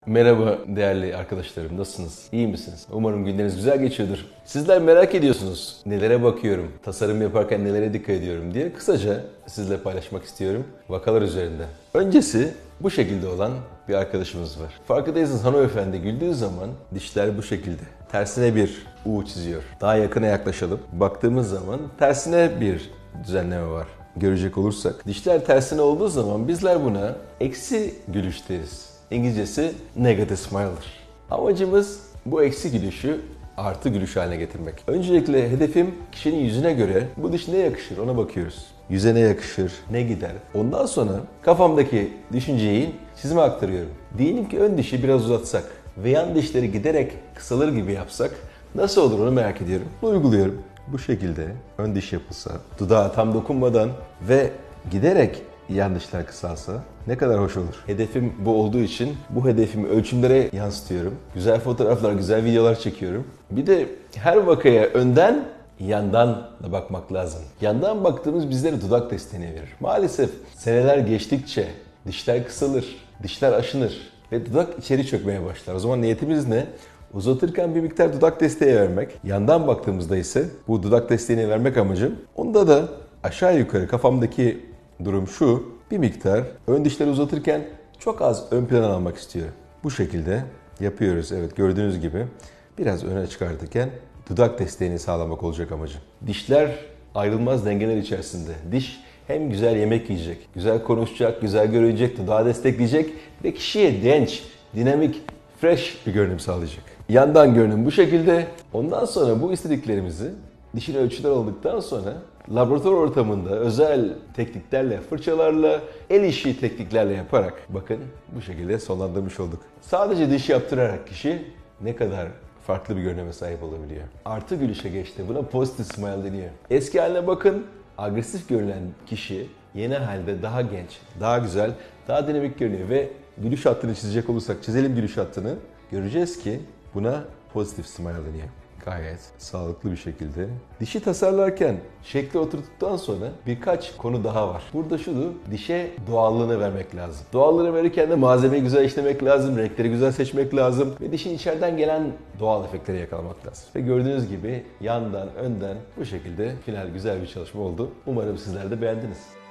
Merhaba değerli arkadaşlarım, nasılsınız? İyi misiniz? Umarım günleriniz güzel geçiyordur. Sizler merak ediyorsunuz. Nelere bakıyorum, tasarım yaparken nelere dikkat ediyorum diye kısaca sizle paylaşmak istiyorum vakalar üzerinde. Öncesi bu şekilde olan bir arkadaşımız var. Farkındaysanız hanımefendi güldüğü zaman dişler bu şekilde. Tersine bir U çiziyor. Daha yakına yaklaşalım. Baktığımız zaman tersine bir düzenleme var. Görecek olursak dişler tersine olduğu zaman bizler buna eksi gülüş deriz. İngilizcesi negative smile'dır. Amacımız bu eksi gülüşü artı gülüş haline getirmek. Öncelikle hedefim kişinin yüzüne göre bu diş ne yakışır ona bakıyoruz. Yüze ne yakışır, ne gider. Ondan sonra kafamdaki düşünceyi çizime aktarıyorum. Diyelim ki ön dişi biraz uzatsak ve yan dişleri giderek kısalır gibi yapsak nasıl olur onu merak ediyorum. Bunu uyguluyorum. Bu şekilde ön diş yapılsa, dudağa tam dokunmadan ve giderek yan dişler kısalsa ne kadar hoş olur. Hedefim bu olduğu için bu hedefimi ölçümlere yansıtıyorum. Güzel fotoğraflar, güzel videolar çekiyorum. Bir de her vakaya önden, yandan da bakmak lazım. Yandan baktığımız bizlere dudak desteğini verir. Maalesef seneler geçtikçe dişler kısalır, dişler aşınır ve dudak içeri çökmeye başlar. O zaman niyetimiz ne? Uzatırken bir miktar dudak desteği vermek. Yandan baktığımızda ise bu dudak desteğini vermek amacım. Onda da aşağı yukarı kafamdaki durum şu. Bir miktar ön dişleri uzatırken çok az ön plana almak istiyorum. Bu şekilde yapıyoruz. Evet, gördüğünüz gibi biraz öne çıkartırken dudak desteğini sağlamak olacak amacım. Dişler ayrılmaz dengeler içerisinde. Diş hem güzel yemek yiyecek, güzel konuşacak, güzel görünecek, dudağı destekleyecek ve kişiye genç, dinamik, fresh bir görünüm sağlayacak. Yandan görünüm bu şekilde. Ondan sonra bu istediklerimizi dişin ölçüler aldıktan sonra laboratuvar ortamında özel tekniklerle, fırçalarla, el işi tekniklerle yaparak bakın bu şekilde sonlandırmış olduk. Sadece diş yaptırarak kişi ne kadar farklı bir görünüme sahip olabiliyor. Artı gülüşe geçti. Buna positive smile deniyor. Eski haline bakın. Agresif görünen kişi yeni halde daha genç, daha güzel, daha dinamik görünüyor ve gülüş hattını çizecek olursak çizelim gülüş hattını. Göreceğiz ki buna positive smile deniyor. Gayet sağlıklı bir şekilde. Dişi tasarlarken şekli oturttuktan sonra birkaç konu daha var. Burada şudur, dişe doğallığını vermek lazım. Doğallığını verirken de malzemeyi güzel işlemek lazım, renkleri güzel seçmek lazım ve dişin içeriden gelen doğal efektleri yakalamak lazım. Ve gördüğünüz gibi yandan, önden bu şekilde final güzel bir çalışma oldu. Umarım sizler de beğendiniz.